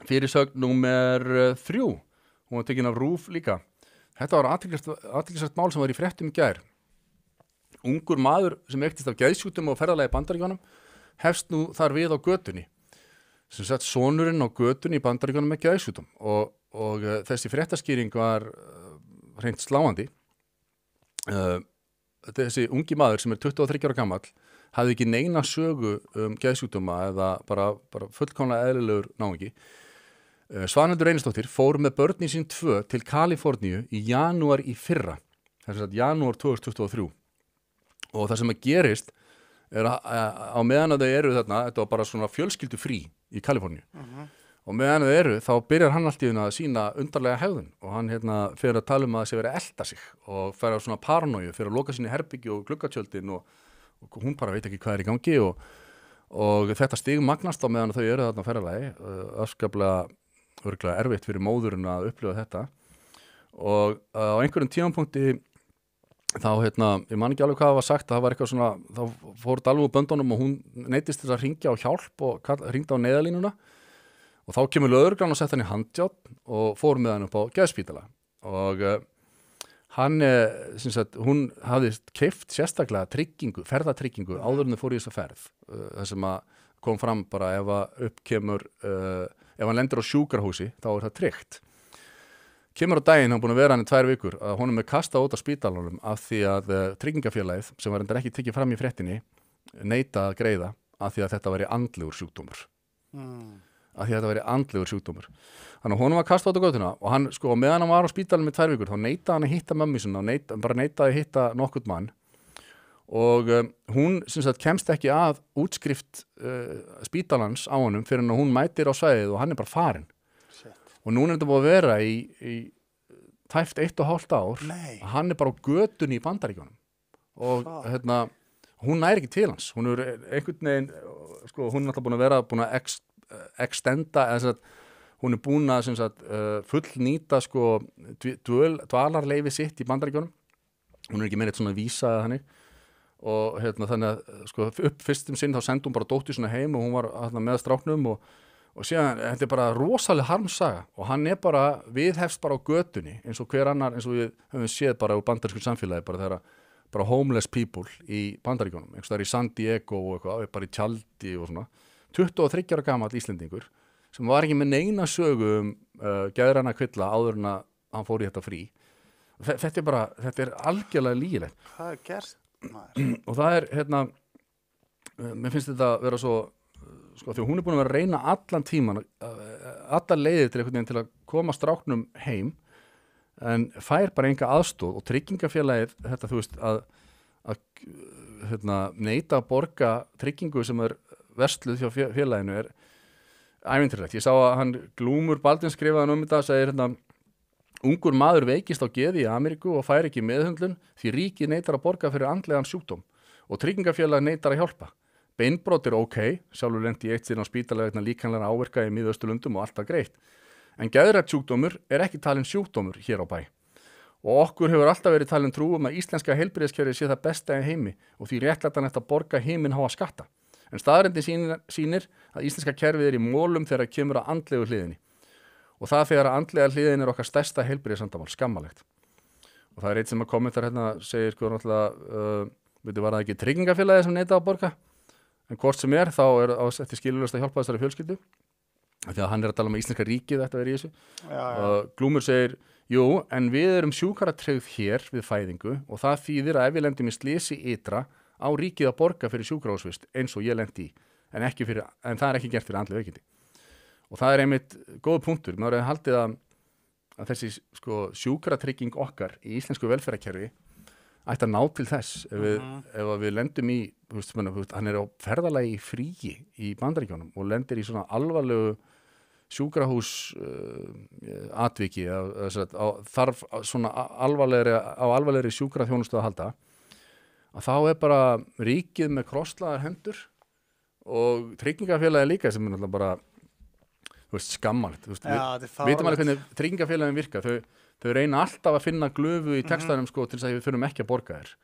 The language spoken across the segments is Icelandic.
fyrirsögn númer 3, hún var tekin af RÚV líka. Þetta var athyglisvert mál sem var í fréttum í gær. Ungur maður sem veiktist af geðsjúkdómi og ferðalagi í Bandaríkjunum hefst nú þar við á götunni. Sem sagt, sonurinn á götunni í Bandaríkjunum með geðsjúkdóm og þessi fréttaskýring var hreint sláandi. Þessi ungi maður sem 23 ára gamall hafði ekki neina sögu geðsjúkdóma eða bara fullkomlega eðlilegur náungi. Svanhildur Einarsdóttir fór með börnin sín 2 til Kaliforníu í janúar í fyrra, þess að janúar 2023. Og það sem gerist að á meðan að þau eru þarna, þetta var bara svona fjölskyldu frí í Kaliforníu. Og meðan þau eru, þá byrjar hann allt í að sína undarlega hegðun og hann fer að tala að það sé verið að elta sig og fer á svona paranoju, fer að loka sinni herbyggju og gluggatjöldin og hún bara veit ekki hvað í gangi og þetta stig magnast á meðan þau eru þarna á ferðalagi, afskaplega örugglega erfitt fyrir móðurinn að upplifa þetta og á einhverjum tímapunkti þá, ég man ekki alveg hvað það var sagt, það var eitthvað svona, þá fór þetta alveg úr böndunum og hún neyddist þess að hringja á hjálp og hringdi á neyðarlínuna og þá kemur lögreglan og sett hann í handjárn og fór með hann upp á geðspítala og hann, hún hafði keypt sérstaklega ferðatryggingu áður en þau fór í þessa ferð, það sem að kom fram bara ef að upp kemur, ef hann lendir á sjúkrahúsi, þá það tryggt. Kemur á daginn, hann búin að vera hann í 2 vikur, að honum kastað út af spítalanum af því að tryggingafélagið, sem var reyndar ekki tekið fram í fréttinni, neitaði að greiða af því að þetta væri andlegur sjúkdómur. Þannig að honum var kastað út á götuna og hann, meðan hann var á spítalanum í 2 vikur, þá neitaði hann að hitta mömmu sinna og bara neitaði að hitta nokkurn mann og hún kemst ekki að útskrift spítalans á honum fyrir að hún mætir á svæðið og hann bara farinn. Og núna þetta búið að vera í tæft 1,5 ár. Hann bara á götunni í Bandaríkjunum og hún nær ekki til hans. Hún einhvern veginn, hún alltaf búin að extenda, hún búin að fullnýta dvalarleyfi sitt í Bandaríkjunum. Hún ekki með eitt svona vísa eða þannig og þannig að upp fyrstum sinn þá sendi hún bara dóttur sinna heim og hún var með stráknum og síðan, þetta bara rosalega harmsaga og hann bara viðhefst bara á götunni eins og hver annar, eins og við höfum séð bara úr bandarísku samfélagi, bara homeless people í Bandaríkjunum, einhvers staðar í San Diego og eitthvað, bara í tjaldi og svona 23 ára gamall Íslendingur sem var ekki með neina sögu geðræna kvilla áður en að hann fór í þetta frí. Þetta algjörlega lygilegt. Hvað gerst, maður? Og það mér finnst þetta að vera svo því hún búin að vera að reyna allan tíman allar leiðir til einhvern veginn til að koma stráknum heim en fær bara enga aðstoð og tryggingafélagið þetta þú veist að neita að borga tryggingu sem versluð hjá félaginu ævintýrlegt. Ég sá að hann Glúmur Baldvin skrifaði þetta segir ungur maður veikist á geði í Ameríku og fær ekki meðhöndlun því ríkið neitar að borga fyrir andlegan sjúkdóm og tryggingafélagið neitar að hjálpa. Beinbrot ok, sjálfur lenti í eitt síðan á spítalega vegna líkamlega áverka í Miðausturlöndum og allt greitt. En geðrænn sjúkdómur ekki talinn sjúkdómur hér á bæ. Og okkur hefur alltaf verið talin trú að íslenska heilbrigðiskerfið sé það besta í heimi og því réttlætanlegt að borga himinháa skatta. En staðreyndin sýnir að íslenska kerfið í mólum þegar kemur að andlegu hliðinni. Og það þegar að andlega hliðin okkar stærsta heilbrigðisvandamál, skammalegt. Og það eitt sem að kommentar segir var það ekki tryggingafélagið sem neitaði að borga? En hvort sem þá þetta skilurlaust að hjálpa þessari fjölskyldu því að hann að tala að íslenska ríkið þetta í þessu. Glúmur segir, jú, en við erum sjúkratryggð hér við fæðingu og það þýðir að ef við lendum í slysi ytra á ríkið að borga fyrir sjúkrahúsvist eins og ég lendi í en það ekki gert fyrir andleg veikindi. Og það einmitt góð punktur. Maður hefði haldið að þessi sjúkratrygging okkar í íslensku velferðarkerfi ætti að ná til þess ef við lendum í hann á ferðalagi í fríi í Bandaríkjunum og lendir í svona alvarlegu sjúkrahús atviki þarf svona alvarlegri sjúkraþjónustu að halda að þá bara ríkið með krosslaðar hendur og tryggingafélagið líka sem náttúrulega bara skammalegt við veitum alveg hvernig tryggingafélagin virka þau reyna alltaf að finna glöfu í textanum til þess að við þurfum ekki að borga þér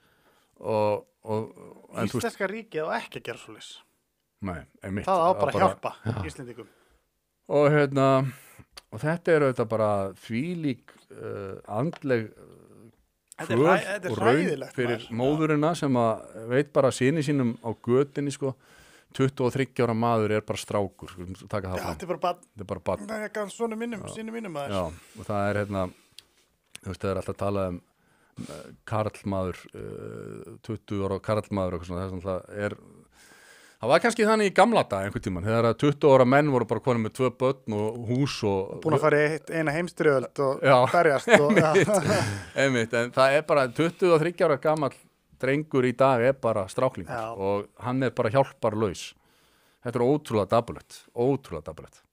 Íslenska ríkið á ekki að gera svoleiðis. Nei, einmitt. Það á bara að hjálpa Íslendingum. og og þetta er auðvitað bara þvílík andleg Þetta kvöl er og raun hræðilegt, fyrir maður. móðurina sem að veit bara syni sínum á götinni sko, 23 ára maður er bara strákur, skulum taka það Já, fram. þetta er bara Þetta er bara barn. það er ganz svona mínum, sínu mínum maður. Já, og það er þú veist, það er alltaf að tala karlmaður 20 ára karlmaður og svona, það var kannski þannig í gamla dag einhvern tímann, þegar að 20 ára menn voru bara konum með 2 börn og hús og Búin að fara í eina heimstyrjöld og Já, berjast og einmitt, en það er bara 23 ára gamall drengur í dag er bara stráklingur Já. og hann er bara hjálparlaus. Þetta er ótrúlega dapurlegt.